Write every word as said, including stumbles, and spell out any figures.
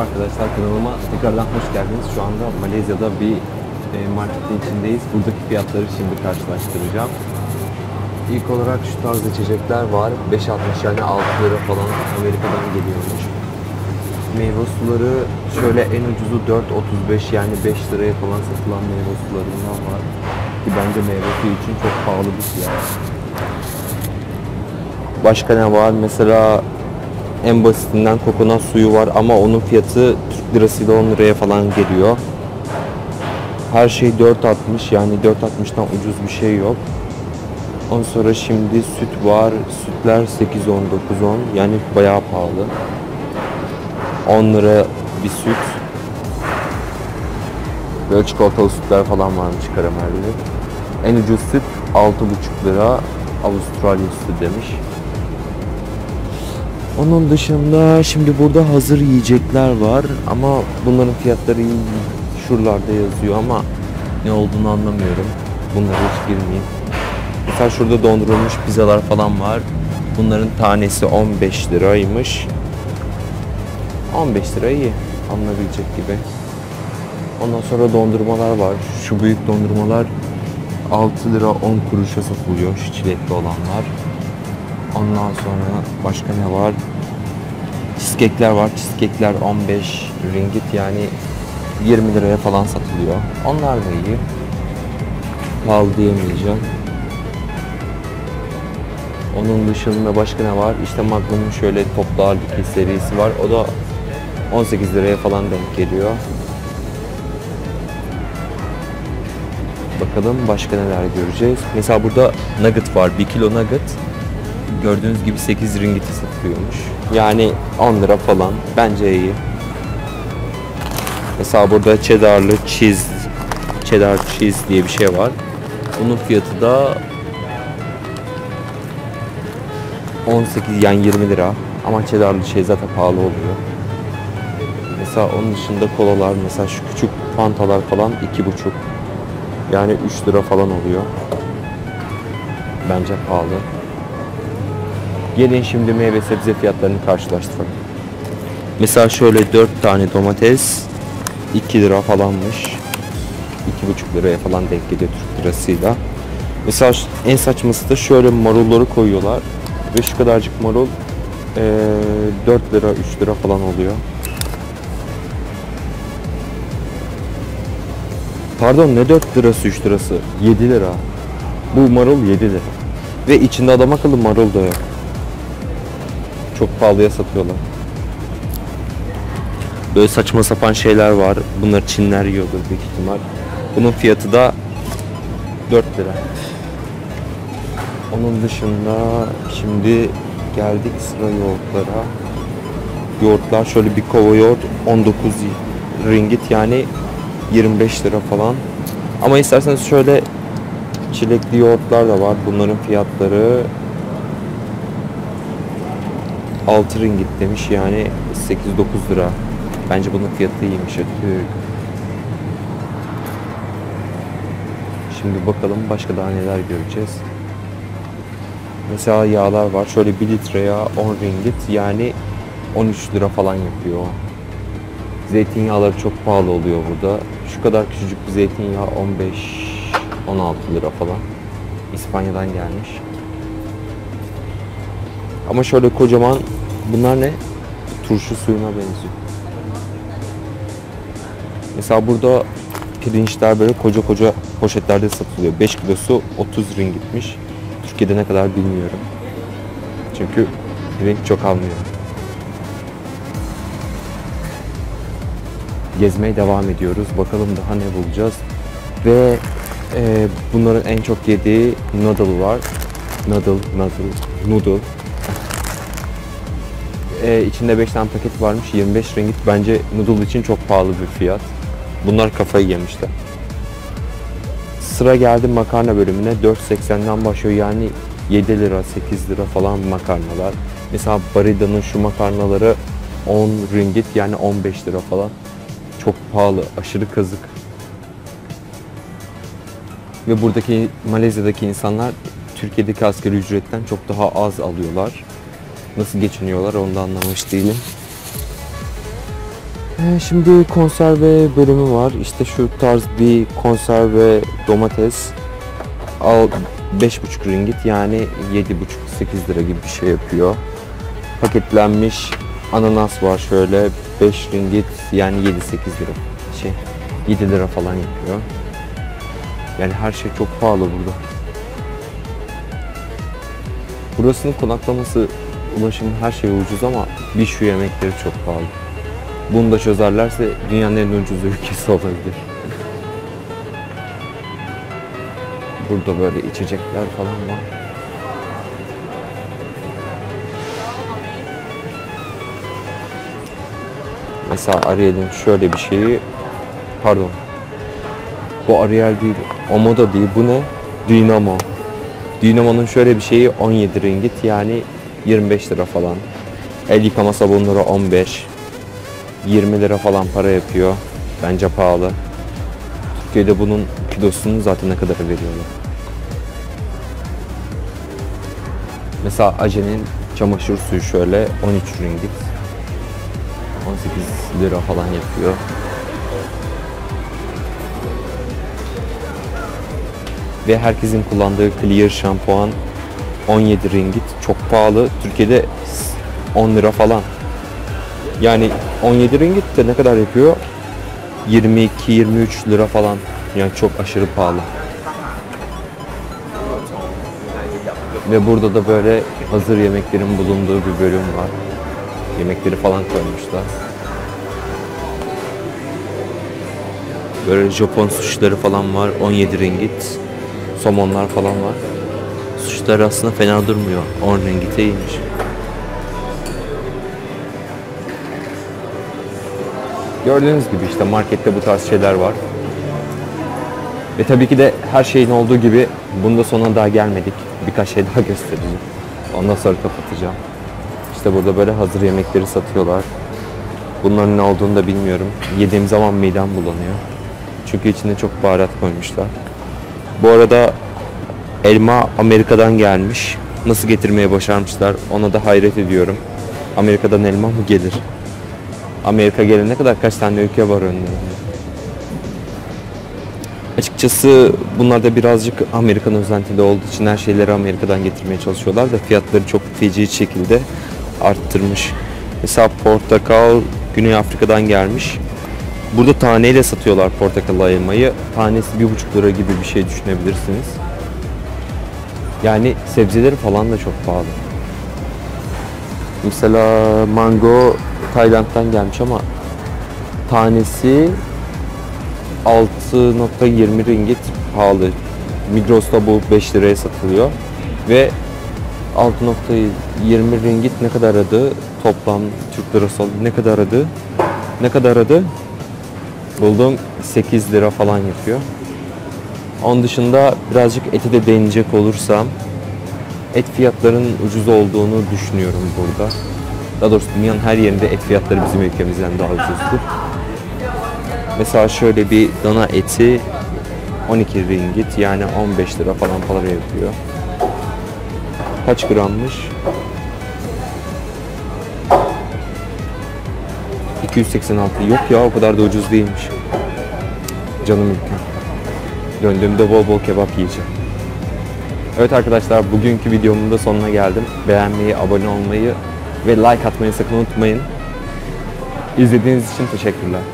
Arkadaşlar, kanalıma tekrardan hoş geldiniz. Şu anda Malezya'da bir e, marketin içindeyiz. Buradaki fiyatları şimdi karşılaştıracağım. İlk olarak şu tarz içecekler var. beş altmış yani altı lira falan, Amerika'dan geliyormuş. Meyve suları şöyle en ucuzu dört otuz beş yani beş liraya falan satılan meyve sularından var. Ki bence meyve suyu için çok pahalı bir fiyat. Başka ne var? Mesela en basitinden kokonat suyu var ama onun fiyatı Türk lirasıyla on liraya falan geliyor. Her şey dört altmış yani dört altmıştan ucuz bir şey yok. Ondan sonra şimdi süt var. Sütler sekiz on dokuz on yani bayağı pahalı. on lira bir süt. Böyle çikolatalı sütler falan varmış, karamelli. En ucuz süt altı buçuk lira, Avustralya sütü demiş. Onun dışında şimdi burada hazır yiyecekler var ama bunların fiyatları şuralarda yazıyor ama ne olduğunu anlamıyorum. Bunlara hiç girmeyeyim. Mesela şurada dondurulmuş pizzalar falan var. Bunların tanesi on beş liraymış. on beş lira iyi, alınabilecek gibi. Ondan sonra dondurmalar var. Şu büyük dondurmalar altı lira on kuruşa satılıyor, şu çilekli olanlar. Ondan sonra başka ne var? Cheesecake'ler var. Cheesecake'ler on beş ringgit yani yirmi liraya falan satılıyor. Onlar da iyi. Pahalı diyemeyeceğim. Onun dışında başka ne var? İşte Magnum'un şöyle toplu halde serisi var. O da on sekiz liraya falan denk geliyor. Bakalım başka neler göreceğiz. Mesela burada nugget var. bir kilo nugget. Gördüğünüz gibi sekiz ringgit'e satılıyormuş. Yani on lira falan. Bence iyi. Mesela burada cheddarlı cheese, cheddar cheese diye bir şey var. Bunun fiyatı da on sekiz yani yirmi lira. Ama cheddarlı şey zaten pahalı oluyor. Mesela onun dışında kolalar, mesela şu küçük fantalar falan iki buçuk. Yani üç lira falan oluyor. Bence pahalı. Gelin şimdi meyve sebze fiyatlarını karşılaştıralım. Mesela şöyle dört tane domates iki lira falanmış. iki buçuk liraya falan denk geliyor Türk lirasıyla. Mesela en saçması da şöyle marulları koyuyorlar. Ve şu kadarcık marul ee, dört lira üç lira falan oluyor. Pardon, ne dört lirası üç lirası? yedi lira. Bu marul yedi lira. Ve içinde adam akıllı marul da yok. Çok pahalıya satıyorlar. Böyle saçma sapan şeyler var. Bunlar Çinler yiyordur büyük ihtimal. Bunun fiyatı da dört lira. Onun dışında şimdi geldik sıra yoğurtlara. Yoğurtlar şöyle bir kova yoğurt on dokuz ringgit yani yirmi beş lira falan. Ama isterseniz şöyle çilekli yoğurtlar da var. Bunların fiyatları altı ringgit demiş yani sekiz dokuz lira. Bence bunun fiyatı iyiymiş. Şimdi bakalım başka daha neler göreceğiz. Mesela yağlar var. Şöyle bir litreye on ringgit yani on üç lira falan yapıyor. Zeytinyağları çok pahalı oluyor burada. Şu kadar küçücük bir zeytinyağı on beş on altı lira falan. İspanya'dan gelmiş. Ama şöyle kocaman, bunlar ne? Turşu suyuna benziyor. Mesela burada pirinçler böyle koca koca poşetlerde satılıyor. beş kilosu otuz ringgitmiş. Türkiye'de ne kadar bilmiyorum. Çünkü pirinç çok almıyor. Gezmeye devam ediyoruz. Bakalım daha ne bulacağız. Ve e, bunların en çok yediği noodle var. Noodle, noodle, noodle. e, içinde beş tane paket varmış. yirmi beş ringgit. Bence noodle için çok pahalı bir fiyat. Bunlar kafayı yemişler. Sıra geldi makarna bölümüne. dört seksenden başlıyor. Yani yedi lira, sekiz lira falan makarnalar. Mesela Barida'nın şu makarnaları on ringgit yani on beş lira falan. Çok pahalı, aşırı kazık. Ve buradaki Malezya'daki insanlar Türkiye'deki asgari ücretten çok daha az alıyorlar. Nasıl geçiniyorlar onu da anlamış değilim. Ee, Şimdi konserve bölümü var. İşte şu tarz bir konserve domates al beş buçuk ringgit, yani yedi buçuk sekiz lira gibi bir şey yapıyor. Paketlenmiş ananas var şöyle, beş ringgit, yani yedi sekiz lira şey yedi lira falan yapıyor. Yani her şey çok pahalı burada. Burasının konaklaması, ulaşım, her şey ucuz ama bir şu yemekleri çok pahalı. Bunu da çözerlerse dünyanın en ucuz ülkesi olabilir. Burada böyle içecekler falan var. Mesela Ariel'in şöyle bir şeyi, pardon, bu Ariel değil, Omo da değil, bu ne? Dynamo. Dynamo'nun şöyle bir şeyi on yedi ringgit, yani yirmi beş lira falan. El yıkama sabunları on beş, yirmi lira falan para yapıyor. Bence pahalı. Türkiye'de bunun kilosunu zaten ne kadar veriyorlar. Mesela Ajen'in çamaşır suyu şöyle on üç ringgit. on sekiz lira falan yapıyor. Ve herkesin kullandığı Clear şampuan on yedi ringgit. Çok pahalı. Türkiye'de on lira falan. Yani on yedi ringgit de ne kadar yapıyor? yirmi iki yirmi üç lira falan. Yani çok aşırı pahalı. Ve burada da böyle hazır yemeklerin bulunduğu bir bölüm var. Yemekleri falan koymuşlar. Böyle Japon suşileri falan var. on yedi ringgit. Somonlar falan var. Suşiler aslında fena durmuyor. on ringgite iyiymiş. Gördüğünüz gibi işte markette bu tarz şeyler var. Ve tabii ki de her şeyin olduğu gibi bunda sonuna daha gelmedik. Birkaç şey daha göstereceğim. Ondan sonra kapatacağım. İşte burada böyle hazır yemekleri satıyorlar. Bunların ne olduğunu da bilmiyorum. Yediğim zaman midem bulanıyor. Çünkü içine çok baharat koymuşlar. Bu arada elma Amerika'dan gelmiş. Nasıl getirmeye başarmışlar, ona da hayret ediyorum. Amerika'dan elma mı gelir? Amerika gelene kadar kaç tane ülke var önlerinde. Açıkçası bunlar da birazcık Amerikan özentili olduğu için her şeyleri Amerika'dan getirmeye çalışıyorlar da fiyatları çok feci şekilde arttırmış. Mesela portakal Güney Afrika'dan gelmiş. Burada taneyle satıyorlar portakal elmayı. Tanesi bir buçuk lira gibi bir şey düşünebilirsiniz. Yani sebzeleri falan da çok pahalı. Mesela mango Tayland'dan gelmiş ama tanesi altı nokta yirmi ringgit pahalı. Migros'ta bu beş liraya satılıyor. Ve altı nokta yirmi ringgit ne kadar adı? Toplam Türk lirası ne kadar adı? Ne kadar adı? Buldum, sekiz lira falan yapıyor. Onun dışında birazcık eti de değinecek olursam, et fiyatlarının ucuz olduğunu düşünüyorum burada. Daha doğrusu dünyanın her yerinde et fiyatları bizim ülkemizden daha ucuzdur. Mesela şöyle bir dana eti on iki ringgit, yani on beş lira falan para yapıyor. Kaç grammış? iki yüz seksen altı. Yok ya, o kadar da ucuz değilmiş. Canım ülkem. Döndüğümde bol bol kebap yiyeceğim. Evet arkadaşlar, bugünkü videomun da sonuna geldim. Beğenmeyi, abone olmayı ve like atmayı sakın unutmayın. İzlediğiniz için teşekkürler.